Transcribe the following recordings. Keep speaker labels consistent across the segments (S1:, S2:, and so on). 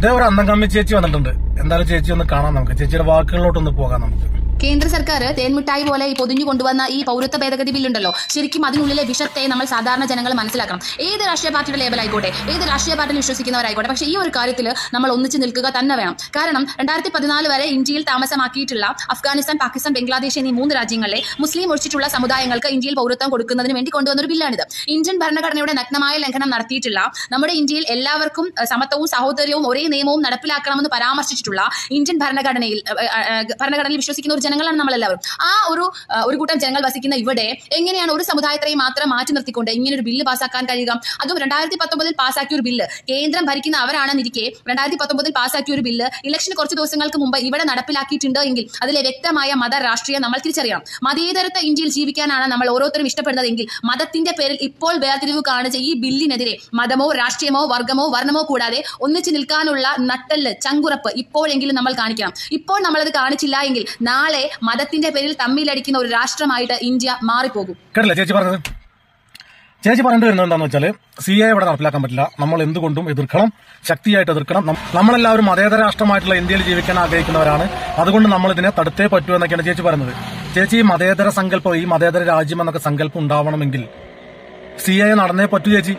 S1: ഒരു അന്തംകമ്മി ചേച്ചി വന്നിട്ടുണ്ട്. എന്തായാലും ചേച്ചി ഒന്ന് കാണാം, നമുക്ക് ചേച്ചിയുടെ വാക്കുകളിലോട്ടൊന്ന് പോകാം. നമുക്ക്
S2: കേന്ദ്ര സർക്കാർ തേൻമിഠായി പോലെ ഈ പൊതിഞ്ഞു കൊണ്ടുവന്ന ഈ പൗരത്വ ഭേദഗതി ബില്ലുണ്ടല്ലോ, ശരിക്കും അതിനുള്ളിലെ വിഷത്തെ നമ്മൾ സാധാരണ ജനങ്ങൾ മനസ്സിലാക്കണം. ഏത് രാഷ്ട്രീയ പാർട്ടിയുടെ ലേബലായിക്കോട്ടെ, ഏത് രാഷ്ട്രീയ പാർട്ടിയിൽ വിശ്വസിക്കുന്നവരായിക്കോട്ടെ, പക്ഷേ ഈ ഒരു കാര്യത്തിൽ നമ്മൾ ഒന്നിച്ച് നിൽക്കുക തന്നെ വേണം. കാരണം 2014 വരെ ഇന്ത്യയിൽ താമസമാക്കിയിട്ടുള്ള അഫ്ഗാനിസ്ഥാൻ, പാകിസ്ഥാൻ, ബംഗ്ലാദേശ് എന്നീ 3 രാജ്യങ്ങളിലെ മുസ്ലിം ഒഴിച്ചിട്ടുള്ള സമുദായങ്ങൾക്ക് ഇന്ത്യയിൽ പൗരത്വം കൊടുക്കുന്നതിന് വേണ്ടി കൊണ്ടുവന്നൊരു ബില്ലാണിത്. ഇന്ത്യൻ ഭരണഘടനയുടെ നഗ്നമായ ലംഘനം നടത്തിയിട്ടുള്ള, നമ്മുടെ ഇന്ത്യയിൽ എല്ലാവർക്കും സമത്വവും സഹോദര്യവും ഒരേ നിയമവും നടപ്പിലാക്കണമെന്ന് പരാമർശിച്ചിട്ടുള്ള ഇന്ത്യൻ ഭരണഘടനയിൽ വിശ്വസിക്കുന്ന ജനങ്ങളാണ് നമ്മളെല്ലാവരും. ആ ഒരു കൂട്ടം ജനങ്ങൾ വസിക്കുന്ന ഇവിടെ എങ്ങനെയാണ് ഒരു സമുദായത്തെയും മാത്രം മാറ്റി നിർത്തിക്കൊണ്ട് ഇങ്ങനെ ഒരു ബില്ല് പാസ്സാക്കാൻ കഴിയുക? അതും 2019 പാസ്സാക്കിയ ഒരു ബില്ല്, കേന്ദ്രം ഭരിക്കുന്ന അവരാണെന്നിരിക്കെ 2019 പാസ്സാക്കിയ ഒരു ബില്ല് ഇലക്ഷന് കുറച്ച് ദിവസങ്ങൾക്ക് മുമ്പ് ഇവിടെ നടപ്പിലാക്കിയിട്ടുണ്ട് എങ്കിൽ അതിലെ വ്യക്തമായ മത രാഷ്ട്രീയം നമ്മൾ തിരിച്ചറിയണം. മതേതരത്വ ഇന്ത്യയിൽ ജീവിക്കാനാണ് നമ്മൾ ഓരോരുത്തരും ഇഷ്ടപ്പെടുന്നതെങ്കിൽ മതത്തിന്റെ പേരിൽ ഇപ്പോൾ വേർതിരിവ് കാണിച്ച ഈ ബില്ലിനെതിരെ മതമോ രാഷ്ട്രീയമോ വർഗമോ വർണ്ണമോ കൂടാതെ ഒന്നിച്ചു നിൽക്കാനുള്ള നട്ടെല്ല്, ചങ്കുറപ്പ് ഇപ്പോഴെങ്കിലും നമ്മൾ കാണിക്കണം. ഇപ്പോൾ നമ്മളത് കാണിച്ചില്ല എങ്കിൽ നാളെ മതത്തിന്റെ പേരിൽ തമ്മിലടിക്കുന്ന ഒരു രാഷ്ട്രമായിട്ട് ഇന്ത്യ മാറിപ്പോകും.
S1: കേട്ടില്ല ചേച്ചി പറഞ്ഞത്? ചേച്ചി പറഞ്ഞിട്ട് വരുന്നത് എന്താണെന്ന് വെച്ചാൽ CAA ഇവിടെ നടപ്പിലാക്കാൻ പറ്റില്ല, നമ്മൾ എന്തുകൊണ്ടും എതിർക്കണം, ശക്തിയായിട്ട് എതിർക്കണം. നമ്മളെല്ലാവരും മതേതര രാഷ്ട്രമായിട്ടുള്ള ഇന്ത്യയിൽ ജീവിക്കാൻ ആഗ്രഹിക്കുന്നവരാണ്, അതുകൊണ്ട് നമ്മൾ ഇതിനെ തടുത്തേ പറ്റൂ എന്നൊക്കെയാണ് ചേച്ചി പറയുന്നത്. ചേച്ചി ഈ മതേതര സങ്കല്പം, ഈ മതേതര രാജ്യം എന്നൊക്കെ സങ്കല്പം ഉണ്ടാവണമെങ്കിൽ CAA നടന്നേ പറ്റൂ ചേച്ചി.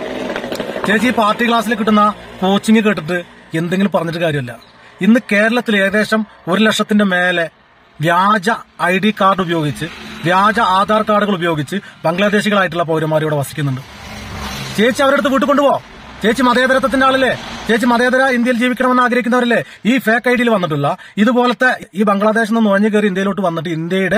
S1: ചേച്ചി ഈ പാർട്ടി ക്ലാസ്സിൽ കിട്ടുന്ന കോച്ചിങ് കേട്ടിട്ട് എന്തെങ്കിലും പറഞ്ഞിട്ട് കാര്യമില്ല. ഇന്ന് കേരളത്തിൽ ഏകദേശം 1 ലക്ഷത്തിന്റെ മേലെ വ്യാജ ID കാർഡ് ഉപയോഗിച്ച്, വ്യാജ ആധാർ കാർഡുകൾ ഉപയോഗിച്ച് ബംഗ്ലാദേശികളായിട്ടുള്ള പൗരന്മാർ ഇവിടെ വസിക്കുന്നുണ്ട്. ചേച്ചി അവരുടെ അടുത്ത് വീട്ടിൽ കൊണ്ടുപോ. ചേച്ചി മതേതരത്വത്തിന്റെ ആളല്ലേ? ചേച്ചി മതേതര ഇന്ത്യയിൽ ജീവിക്കണമെന്ന് ആഗ്രഹിക്കുന്നവരല്ലേ? ഈ ഫേക്ക് ID വന്നിട്ടുള്ള ഇതുപോലത്തെ ഈ ബംഗ്ലാദേശിൽ നിന്ന് നുഴഞ്ഞു കയറി ഇന്ത്യയിലോട്ട് വന്നിട്ട് ഇന്ത്യയുടെ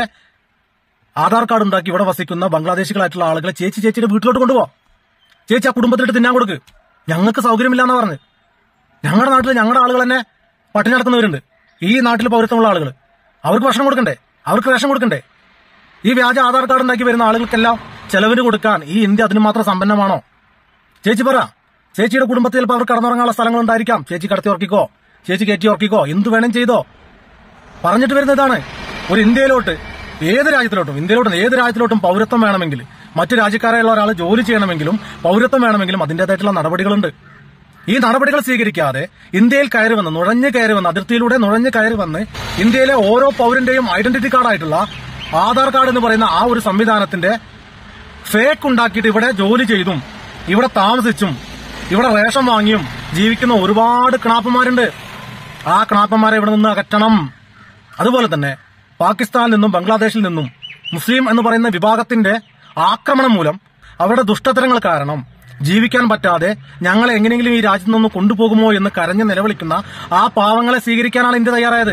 S1: ആധാർ കാർഡ് ഉണ്ടാക്കി ഇവിടെ വസിക്കുന്ന ബംഗ്ലാദേശികളായിട്ടുള്ള ആളുകളെ ചേച്ചിയുടെ വീട്ടിലോട്ട് കൊണ്ടുപോ. ചേച്ചി ആ കുടുംബത്തിലിട്ട് തിന്നാൻ കൊടുക്ക്. ഞങ്ങൾക്ക് സൗകര്യമില്ലാന്ന് പറഞ്ഞ് ഞങ്ങളുടെ നാട്ടിൽ ഞങ്ങളുടെ ആളുകൾ തന്നെ പട്ടിണി നടക്കുന്നവരുണ്ട്. ഈ നാട്ടിൽ പൗരത്വമുള്ള ആളുകൾ, അവർക്ക് ഭക്ഷണം കൊടുക്കണ്ടേ? അവർക്ക് റേഷൻ കൊടുക്കണ്ടേ? ഈ വ്യാജ ആധാർ കാർഡ് ഉണ്ടാക്കി വരുന്ന ആളുകൾക്കെല്ലാം ചെലവിന് കൊടുക്കാൻ ഈ ഇന്ത്യ അതിന് മാത്രം സമ്പന്നമാണോ? ചേച്ചി പറ. ചേച്ചിയുടെ കുടുംബത്തിൽ ചിലപ്പോൾ അവർ കടന്നുറങ്ങാനുള്ള സ്ഥലങ്ങളുണ്ടായിരിക്കാം. ചേച്ചി കടത്തി ഉറക്കിക്കോ, ചേച്ചി കയറ്റി ഉറക്കിക്കോ, എന്ത് വേണം ചെയ്തോ. പറഞ്ഞിട്ട് വരുന്ന ഇതാണ്, ഒരു ഇന്ത്യയിലോട്ട് ഏത് രാജ്യത്തിലോട്ടും പൗരത്വം വേണമെങ്കിൽ, മറ്റു രാജ്യക്കാരായുള്ള ഒരാൾ ജോലി ചെയ്യണമെങ്കിലും പൗരത്വം വേണമെങ്കിലും അതിന്റേതായിട്ടുള്ള നടപടികളുണ്ട്. ഈ നടപടികൾ സ്വീകരിക്കാതെ ഇന്ത്യയിൽ നുഴഞ്ഞു കയറി വന്ന് അതിർത്തിയിലൂടെ നുഴഞ്ഞു കയറി വന്ന് ഇന്ത്യയിലെ ഓരോ പൗരന്റെയും ഐഡന്റിറ്റി കാർഡായിട്ടുള്ള ആധാർ കാർഡ് എന്ന് പറയുന്ന ആ ഒരു സംവിധാനത്തിന്റെ ഫേക്ക് ഉണ്ടാക്കിയിട്ട് ഇവിടെ ജോലി ചെയ്തും ഇവിടെ താമസിച്ചും ഇവിടെ റേഷൻ വാങ്ങിയും ജീവിക്കുന്ന ഒരുപാട് ക്ണാപ്പന്മാരുണ്ട്. ആ ക്ണാപ്പന്മാരെ ഇവിടെ നിന്ന് അകറ്റണം. അതുപോലെ തന്നെ പാകിസ്ഥാനിൽ നിന്നും ബംഗ്ലാദേശിൽ നിന്നും മുസ്ലിം എന്ന് പറയുന്ന വിഭാഗത്തിന്റെ ആക്രമണം മൂലം അവരുടെ ദുഷ്ടതരങ്ങൾ കാരണം ജീവിക്കാൻ പറ്റാതെ ഞങ്ങളെ എങ്ങനെയെങ്കിലും ഈ രാജ്യത്ത് നിന്ന് കൊണ്ടുപോകുമോ എന്ന് കരഞ്ഞ് നിലവിളിക്കുന്ന ആ പാവങ്ങളെ സ്വീകരിക്കാനാണ് ഇന്ത്യ തയ്യാറായത്.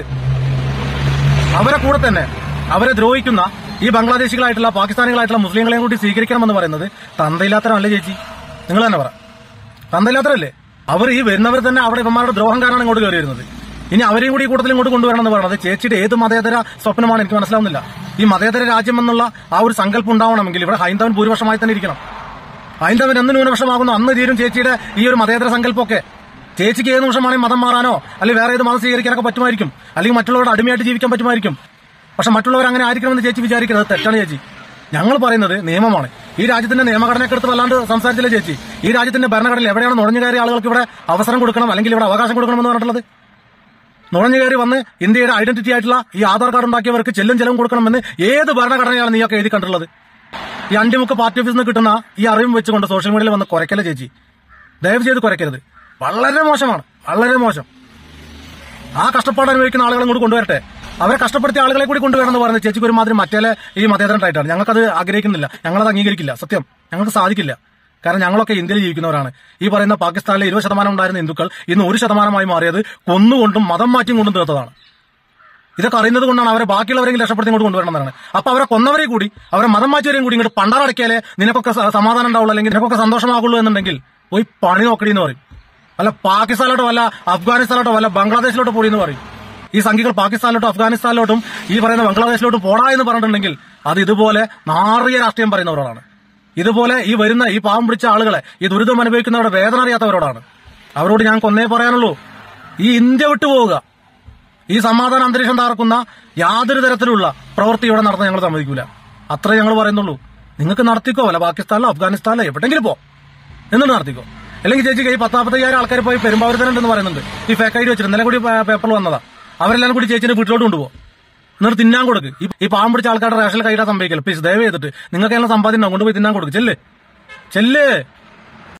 S1: അവരെ കൂടെ തന്നെ അവരെ ദ്രോഹിക്കുന്ന ഈ ബംഗ്ലാദേശികളായിട്ടുള്ള പാകിസ്ഥാനികളായിട്ടുള്ള മുസ്ലിങ്ങളെയും കൂടി സ്വീകരിക്കണമെന്ന് പറയുന്നത് തന്തയില്ലാത്തരല്ലേ ചേച്ചി? നിങ്ങൾ തന്നെ പറ, തന്തയില്ലാത്തരല്ലേ? അവർ ഈ വരുന്നവർ തന്നെ അവിടെ ഇവന്മാരുടെ ദ്രോഹം കാരണമാണ് ഇങ്ങോട്ട് കയറി വരുന്നത്. ഇനി അവരെയും കൂടി കൂടുതൽ ഇങ്ങോട്ട് കൊണ്ടുവരണം എന്ന് പറയുന്നത് ചേച്ചിയുടെ ഏത് മതേതര സ്വപ്നമാണ് എനിക്ക് മനസ്സിലാവുന്നില്ല. ഈ മതേതര രാജ്യം എന്നുള്ള ആ ഒരു സങ്കല്പം ഉണ്ടാവണമെങ്കിൽ ഇവിടെ ഹൈന്ദവൻ ഭൂരിപക്ഷമായി തന്നെ ഇരിക്കണം. ഹൈന്ദവൻ എന്ന് ന്യൂനപക്ഷമാകുന്നു അന്ന് തീരും ചേച്ചിയുടെ ഈ ഒരു മതേതര സങ്കല്പമൊക്കെ. ചേച്ചിക്ക് ഏത് നിമിഷമാണെങ്കിൽ മതം മാറാനോ അല്ലെങ്കിൽ വേറെ ഏത് മതം സ്വീകരിക്കാനൊക്കെ പറ്റുമായിരിക്കും, അല്ലെങ്കിൽ മറ്റുള്ളവരുടെ അടിമയായിട്ട് ജീവിക്കാൻ പറ്റുമായിരിക്കും. പക്ഷെ മറ്റുള്ളവർ അങ്ങനെ ആയിരിക്കണമെന്ന് ചേച്ചി വിചാരിക്കുന്നത് തെറ്റാണ് ചേച്ചി. ഞങ്ങൾ പറയുന്നത് നിയമമാണ്. ഈ രാജ്യത്തിന്റെ നിയമഘടനയ്ക്കടുത്ത് വല്ലാണ്ട് സംസാരിച്ചില്ല ചേച്ചി. ഈ രാജ്യത്തിന്റെ ഭരണഘടനയിൽ എവിടെയാണ് നുഴഞ്ഞു കയറിയ ആളുകൾക്ക് ഇവിടെ അവസരം കൊടുക്കണം അല്ലെങ്കിൽ ഇവിടെ അവകാശം കൊടുക്കണമെന്ന് പറഞ്ഞിട്ടുള്ളത്? നുഴഞ്ഞു കയറി വന്ന് ഇന്ത്യയുടെ ഐഡന്റിറ്റി ആയിട്ടുള്ള ഈ ആധാർ കാർഡ് ഉണ്ടാക്കിയവർക്ക് ചെലവും കൊടുക്കണമെന്ന് ഏത് ഭരണഘടനയാണ് നീയൊക്കെ എഴുതി കണ്ടിട്ടുള്ളത്? ഈ അണ്ടിമുക്ക് പാർട്ടി ഓഫീസിൽ നിന്ന് കിട്ടുന്ന ഈ അറിവും വെച്ചുകൊണ്ട് സോഷ്യൽ മീഡിയയിൽ വന്ന് കുരയ്ക്കല്ലേ ചേച്ചി. ദയവ് ചെയ്ത് കുരയ്ക്കരുത്. വളരെ മോശമാണ്, വളരെ മോശം. ആ കഷ്ടപ്പാട് അനുഭവിക്കുന്ന ആളുകളെ കൂടി കൊണ്ടുവരട്ടെ. അവരെ കഷ്ടപ്പെടുത്തിയ ആളുകളെ കൂടി കൊണ്ടുവരണം എന്ന് പറയുന്നത് ചേച്ചിക്ക് ഒരുമാതിരി മറ്റേ ഈ മതേതരനായിട്ടാണ്. ഞങ്ങൾക്കത് ആഗ്രഹിക്കുന്നില്ല, ഞങ്ങളത് അംഗീകരിക്കില്ല. സത്യം, ഞങ്ങൾക്ക് സാധിക്കില്ല. കാരണം ഞങ്ങളൊക്കെ ഇന്ത്യയിൽ ജീവിക്കുന്നവരാണ്. ഈ പറയുന്ന പാകിസ്ഥാനിലെ 20% ഉണ്ടായിരുന്ന ഹിന്ദുക്കൾ ഇന്ന് 1% മാറിയത് കൊന്നുകൊണ്ടും മതം മാറ്റിയും കൊണ്ടും തീർത്തതാണ്. ഇതൊക്കെ അറിയുന്നത് കൊണ്ടാണ് അവരെ ബാക്കിയുള്ളവരെങ്കിലും രക്ഷപ്പെടുത്തി ഇങ്ങോട്ട് കൊണ്ടുവരണം എന്നാണ്. അപ്പൊ അവരെ കൊന്നവരെ കൂടി അവരെ മതം മാറ്റിയവരെയും കൂടി ഇങ്ങോട്ട് പണ്ടാറടക്കിയാലേ നിനക്കൊക്കെ സമാധാനം ഉണ്ടാവുള്ളൂ, അല്ലെങ്കിൽ നിനക്കൊക്കെ സന്തോഷമാകുള്ളൂ എന്നുണ്ടെങ്കിൽ പോയി പണി നോക്കടി എന്ന് പറയും. വല്ല പാകിസ്ഥാനിലോട്ടോ വല്ല അഫ്ഗാനിസ്ഥാനിലോട്ടോ വല്ല ബംഗ്ലാദേശിലോട്ടോ പോയി എന്ന് പറയും. ഈ സംഖ്യകൾ പാകിസ്ഥാനിലോട്ടും അഫ്ഗാനിസ്ഥാനിലോട്ടും ഈ പറയുന്ന ബംഗ്ലാദേശിലോട്ടും പോടാ എന്ന് പറഞ്ഞിട്ടുണ്ടെങ്കിൽ അത് ഇതുപോലെ നാറിയ രാഷ്ട്രീയം പറയുന്നവരോടാണ്. ഇതുപോലെ ഈ വരുന്ന ഈ പാവം പിടിച്ച ആളുകളെ, ഈ ദുരിതം അനുഭവിക്കുന്നവരുടെ വേദന അറിയാത്തവരോടാണ്. അവരോട് ഞങ്ങൾക്ക് ഒന്നേ പറയാനുള്ളൂ, ഈ ഇന്ത്യ വിട്ടുപോവുക. ഈ സമാധാന അന്തരീക്ഷം തകർക്കുന്ന യാതൊരു തരത്തിലുള്ള പ്രവൃത്തി ഇവിടെ നടത്താൻ ഞങ്ങൾ സമ്മതിക്കൂല. അത്രേ ഞങ്ങൾ പറയുന്നുള്ളൂ. നിങ്ങൾക്ക് നടത്തിക്കോ, വല്ല പാകിസ്ഥാനിലോ അഫ്ഗാനിസ്ഥാനിലോ എവിടെയെങ്കിലും പോ, എന്നിട്ട് നടത്തിക്കോ. അല്ലെങ്കിൽ ചേച്ചിക്ക് ഈ 10-45,000 ആൾക്കാർ പോയി പെരുമ്പാവൂരത്തിനുണ്ടെന്ന് പറയുന്നുണ്ട്. ഈ ഫേക്ക് ഐഡി വെച്ചിട്ട് ഇന്നലെ കൂടി പേപ്പറിൽ വന്നതാ. അവരെല്ലാം കൂടി ചേച്ചിന്റെ വീട്ടിലോട്ട് കൊണ്ടുപോകും. എന്നിട്ട് തിന്നാൻ കൊടുക്ക്. ഈ പാവം പിടിച്ച ആൾക്കാരുടെ റേഷനിൽ കൈയിടാൻ സംഭവിക്കില്ല. പ്ലീസ് ദയവ് ചെയ്തിട്ട് നിങ്ങൾക്ക് എല്ലാം സമ്പാദ്യം കൊണ്ടുപോയി തിന്നാൻ കൊടുക്ക്. ചെല്ല്